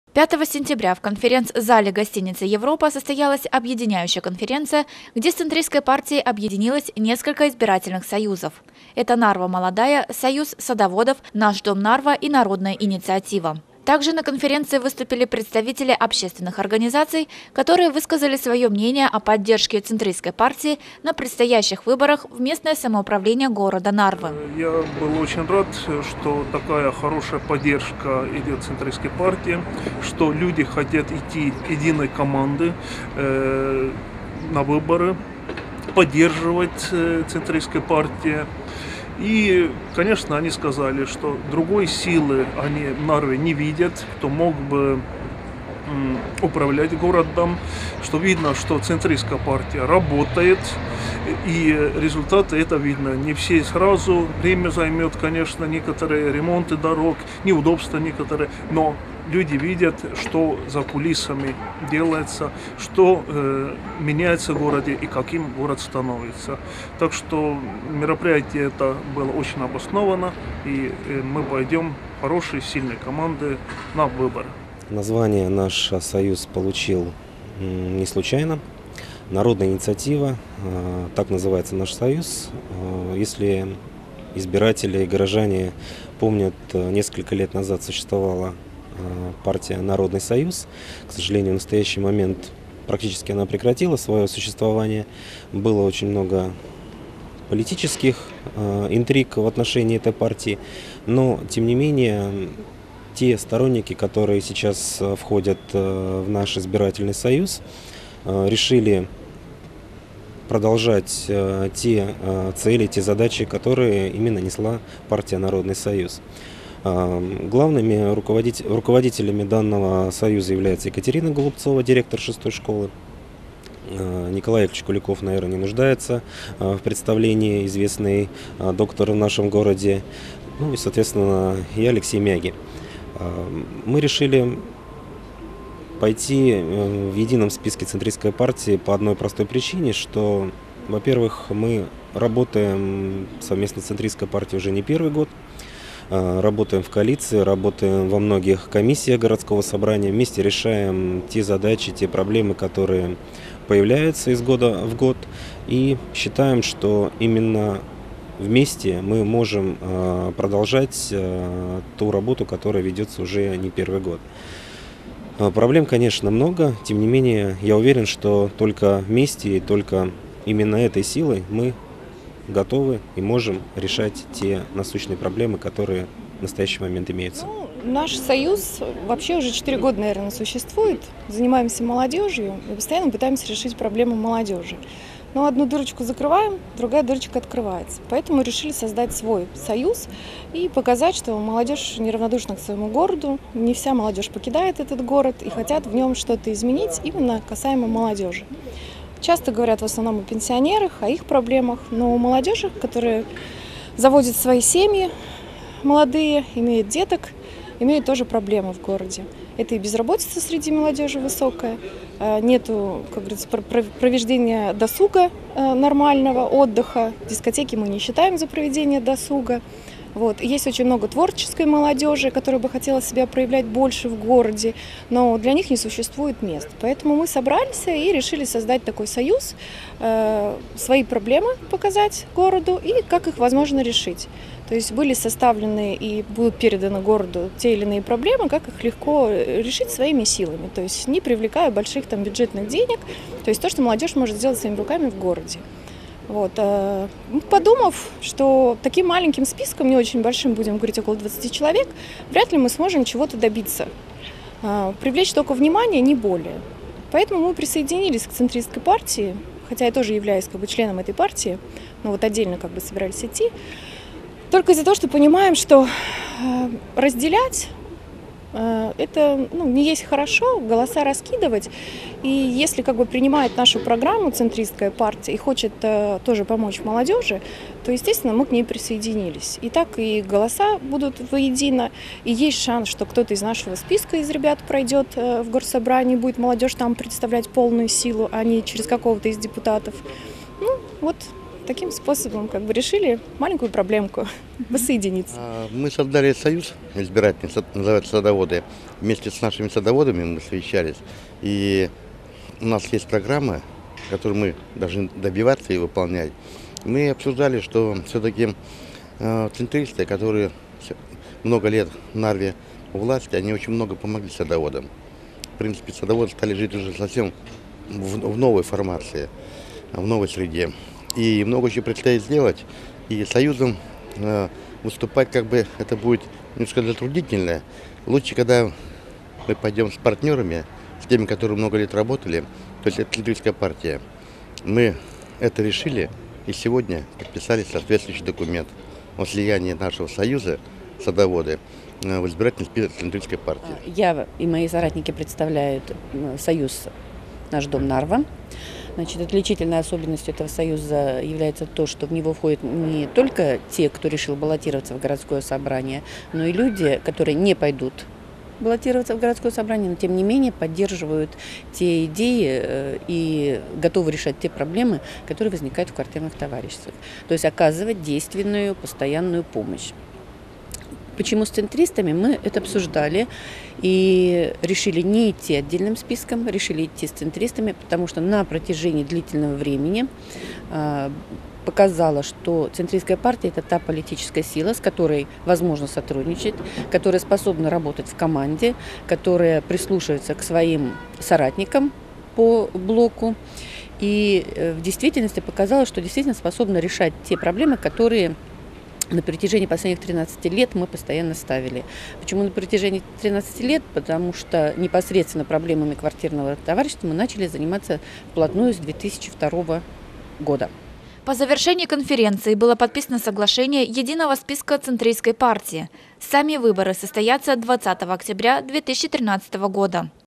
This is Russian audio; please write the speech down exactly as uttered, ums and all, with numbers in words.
пятого сентября в конференц-зале гостиницы «Европа» состоялась объединяющая конференция, где с центристской партией объединилось несколько избирательных союзов. Это «Нарва молодая», «Союз садоводов», «Наш дом Нарва» и «Народная инициатива». Также на конференции выступили представители общественных организаций, которые высказали свое мнение о поддержке центристской партии на предстоящих выборах в местное самоуправление города Нарвы. Я был очень рад, что такая хорошая поддержка идет центристской партии, что люди хотят идти к единой команде э, на выборы, поддерживать э, центристскую партию. И, конечно, они сказали, что другой силы они в Нарве не видят, кто мог бы м, управлять городом, что видно, что центристская партия работает, и результаты это видно. Не все сразу, время займет, конечно, некоторые ремонты дорог, неудобства некоторые, но люди видят, что за кулисами делается, что э, меняется в городе и каким город становится. Так что мероприятие это было очень обосновано, и э, мы пойдем хорошей, сильной команды на выборы. Название наш союз получил не случайно. Народная инициатива, так называется наш союз. Если избиратели и горожане помнят, несколько лет назад существовала партия «Народный союз». К сожалению, в настоящий момент практически она прекратила свое существование. Было очень много политических интриг в отношении этой партии, но, тем не менее, те сторонники, которые сейчас входят в наш избирательный союз, решили продолжать те цели, те задачи, которые именно несла партия «Народный союз». Главными руководитель, руководителями данного союза является Екатерина Голубцова, директор шестой школы. Николай Яковлевич Куликов, наверное, не нуждается в представлении, известный доктор в нашем городе. Ну и, соответственно, я, Алексей Мяги. Мы решили пойти в едином списке центристской партии по одной простой причине, что, во-первых, мы работаем совместно с центристской партией уже не первый год. Работаем в коалиции, работаем во многих комиссиях городского собрания, вместе решаем те задачи, те проблемы, которые появляются из года в год. И считаем, что именно вместе мы можем продолжать ту работу, которая ведется уже не первый год. Проблем, конечно, много, тем не менее, я уверен, что только вместе и только именно этой силой мы готовы и можем решать те насущные проблемы, которые в настоящий момент имеются. Ну, наш союз вообще уже четыре года, наверное, существует. Занимаемся молодежью и постоянно пытаемся решить проблемы молодежи. Но одну дырочку закрываем, другая дырочка открывается. Поэтому решили создать свой союз и показать, что молодежь неравнодушна к своему городу. Не вся молодежь покидает этот город и хотят в нем что-то изменить именно касаемо молодежи. Часто говорят в основном о пенсионерах, о их проблемах, но у молодежи, которые заводят свои семьи, молодые, имеют деток, имеют тоже проблемы в городе. Это и безработица среди молодежи высокая, нету, как говорится, проведения досуга нормального, отдыха. Дискотеки мы не считаем за проведение досуга. Вот. Есть очень много творческой молодежи, которая бы хотела себя проявлять больше в городе, но для них не существует мест. Поэтому мы собрались и решили создать такой союз, э, свои проблемы показать городу и как их возможно решить. То есть были составлены и будут переданы городу те или иные проблемы, как их легко решить своими силами, то есть не привлекая больших там бюджетных денег, то есть то, что молодежь может сделать своими руками в городе. Вот. Подумав, что таким маленьким списком, не очень большим, будем говорить около двадцати человек, вряд ли мы сможем чего-то добиться. Привлечь только внимание, не более. Поэтому мы присоединились к центристской партии, хотя я тоже являюсь как бы членом этой партии, но вот отдельно как бы собирались идти. Только из-за того, что понимаем, что разделять это ну, не есть хорошо, голоса раскидывать. И если как бы принимает нашу программу центристская партия и хочет э, тоже помочь молодежи, то, естественно, мы к ней присоединились. И так и голоса будут воедино, и есть шанс, что кто-то из нашего списка из ребят пройдет э, в горсобрании, будет молодежь там представлять полную силу, а не через какого-то из депутатов. Ну, вот таким способом как бы решили маленькую проблемку – воссоединиться. Мы создали союз избирательный, называется «Садоводы». Вместе с нашими садоводами мы совещались. И у нас есть программа, которую мы должны добиваться и выполнять. Мы обсуждали, что все-таки центристы, которые много лет в Нарве у власти, они очень много помогли садоводам. В принципе, садоводы стали жить уже совсем в, в новой формации, в новой среде. И много еще предстоит сделать. И союзом э, выступать, как бы, это будет немножко затруднительно. Лучше, когда мы пойдем с партнерами, с теми, которые много лет работали, то есть это центристская партия. Мы это решили и сегодня подписали соответствующий документ о слиянии нашего союза «Садоводы» в избирательный список центристской партии. Я и мои соратники представляют союз «Наш дом Нарва». Значит, отличительной особенностью этого союза является то, что в него входят не только те, кто решил баллотироваться в городское собрание, но и люди, которые не пойдут баллотироваться в городское собрание, но тем не менее поддерживают те идеи и готовы решать те проблемы, которые возникают в квартирных товариществах. То есть оказывать действенную, постоянную помощь. Почему с центристами? Мы это обсуждали и решили не идти отдельным списком, решили идти с центристами, потому что на протяжении длительного времени э, показала, что центристская партия – это та политическая сила, с которой возможно сотрудничать, которая способна работать в команде, которая прислушивается к своим соратникам по блоку и э, в действительности показала, что действительно способна решать те проблемы, которые на протяжении последних тринадцати лет мы постоянно ставили. Почему на протяжении тринадцати лет? Потому что непосредственно проблемами квартирного товарищества мы начали заниматься вплотную с две тысячи второго года. По завершении конференции было подписано соглашение единого списка центристской партии. Сами выборы состоятся двадцатого октября две тысячи тринадцатого года.